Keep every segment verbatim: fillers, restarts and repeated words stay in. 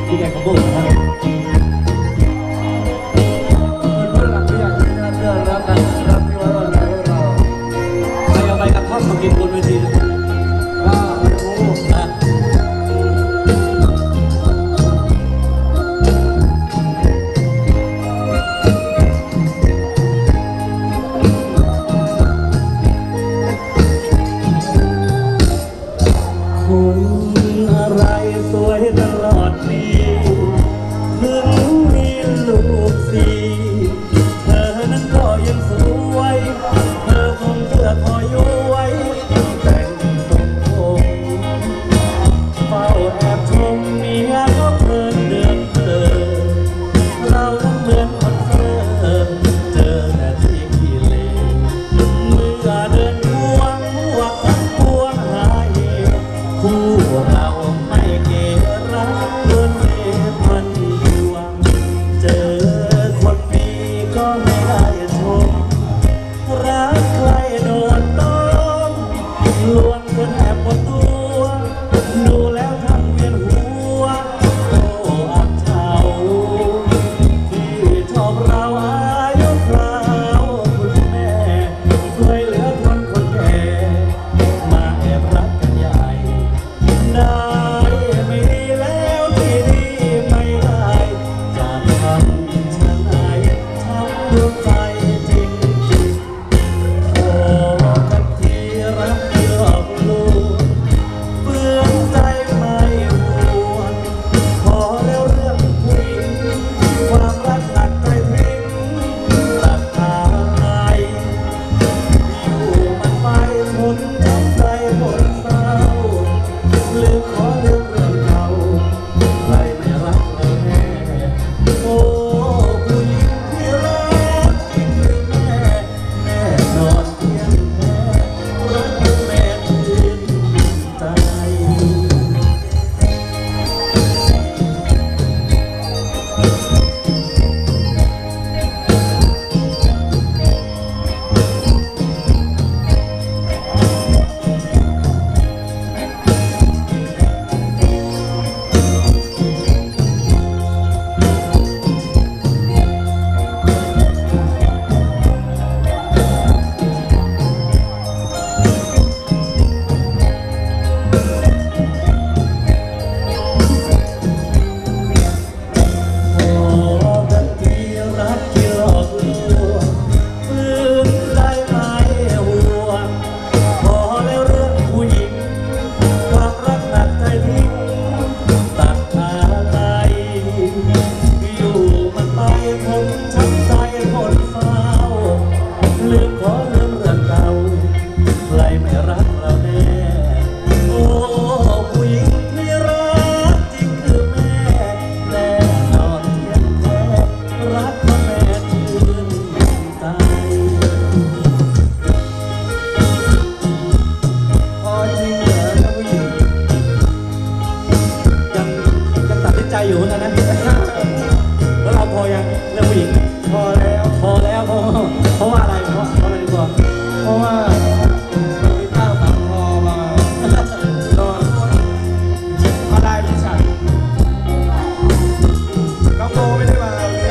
พี่แกเขาบอกนะครับรับกันรับที่ว่าเราเราใครเอาไปกับข้าวมากินบนเวทีว่าโอ้นะคนอะไรสวยตลอดปีถึงมีลูกสี่เธอนั้นก็ยังสวยเธอคงเชื่อคอยอยู่ไว้แต่งทรงผมเฝ้าแอบชมเมียก็เพลินเดือนเธอเรานั้นเหมือนคนเซ่อเจอแต่ที่ขี้เลเมื่อเดินควงหัวทั้งพวงหายคู่เราไม่เกรักเกินเมตมันดวงเจอคนดีก็ไม่ได้ชมรักใครโดนต้องลวงคนแอบหมดตัวดูแล้วทำเวียนหัวโอ้อับเฉาที่ชอบเราอายุคราวคุณแม่ช่วยเหลือคนคนแก่มาแอบรักกันใหญ่ได้ไม่ดีแล้วที่นี่ไม่ได้จากคำฉันไหนช้ำดวงใจจริงจริงขอกันทีรักที่หลอกลวงเปื้อนใจไม่หวนขอแล้วเรื่องผู้หญิงความรักหนักใจทิ้งตัดขาดอยู่มันไปชนช้ำใจหมดเศร้าลืมขอลืมเรื่องเก่าใครไม่รักเราแน่โอ้ผู้หญิงที่รักจริงหรือแม่แน่นอนเพียงแค่รักแม่ชื่นใจ ขอกันทีรักที่หลอกลวงฝืนใจไม่ห่วงพอแล้วเรื่องผู้หญิงความรักหนักใจทิ้งตัดขาใจอยู่มันไปผมช้ำใจหมดเศร้าลืมขอลืมเรื่องเก่าใครไม่รักเราแน่โอ้ผู้หญิงที่รักจริงคือแม่แน่นอนเพียงแค่รักคนแม่ชื่นใจพอจริงเหรอนะผู้หญิงยังยังตัดสินใจอยู่เหมือนกันนะแล้วเราพอยังเรื่องผู้หญิงพอแล้วพอแล้วเพราะเพราะว่าอะไรเพราะเพราะอะไรดีกว่าเพราะว่ามีเต้าสามคอมาโดนมาได้ดิฉันน้องโบไม่ได้มาวันนี้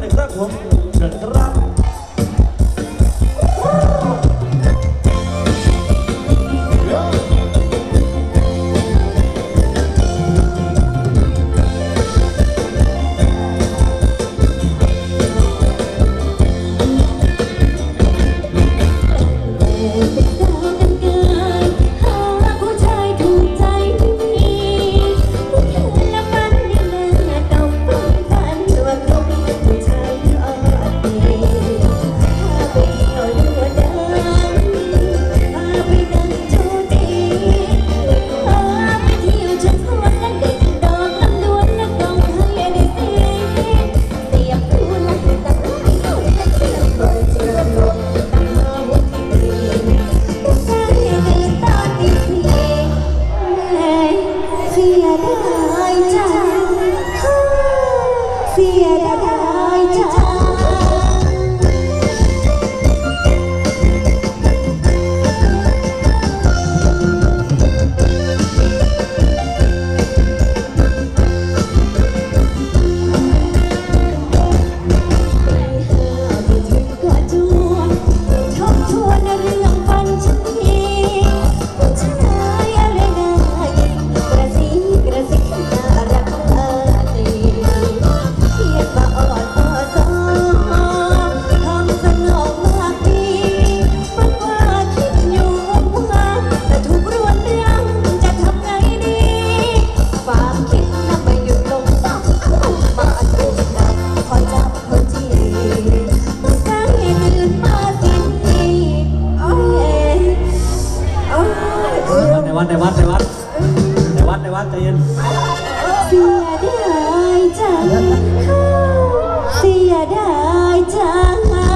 ครับผมเชิญครับ ในวัดในวัดในวัดในวัดใจเย็นเสียดายจังเสียดายจัง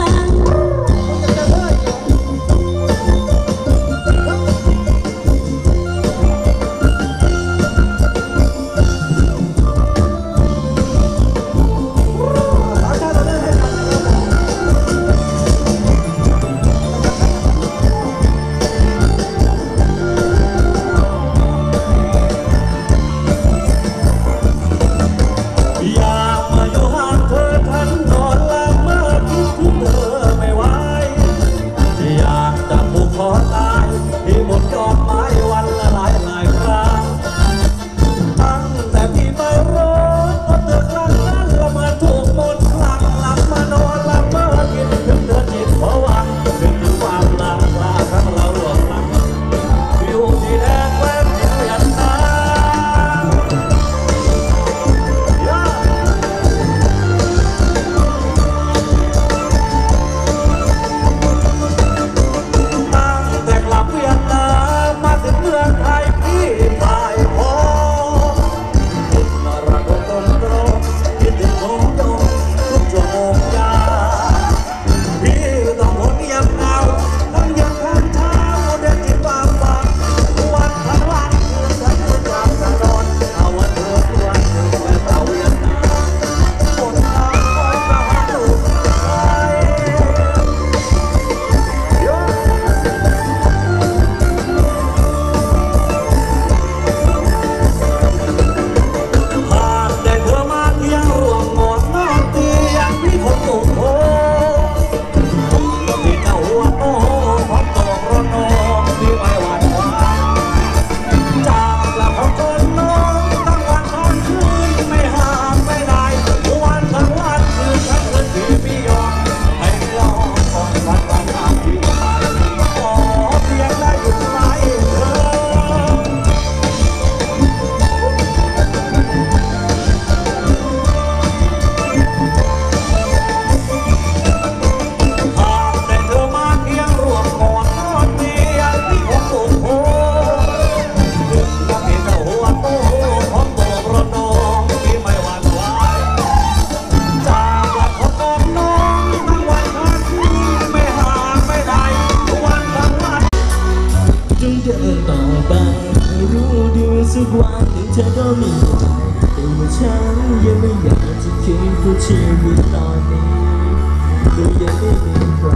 สักวันหนึ่งเธอก็มีแต่ว่าฉันยังไม่อยากจะคิดเพราะชีวิตตอนนี้ก็ยังไม่มีใคร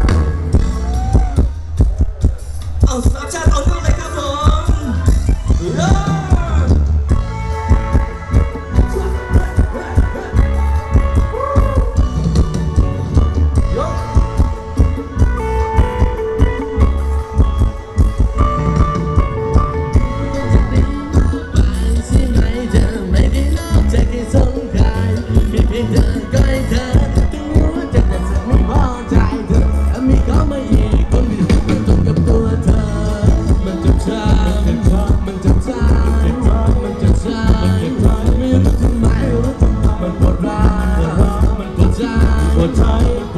เอาสามชาติเอาด้วยเลยครับผมใช้